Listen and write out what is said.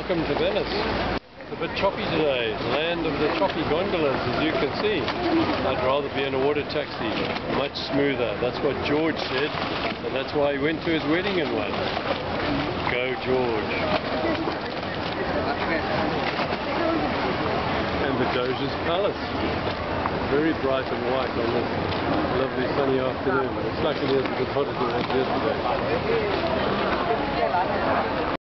welcome to Venice. It's a bit choppy today, land of the choppy gondolas, as you can see. I'd rather be in a water taxi, much smoother. That's what George said, and that's why he went to his wedding in one. Go George. And the Doge's Palace. Very bright and white on this lovely sunny afternoon. It's luckily it's a bit hotter than it was yesterday.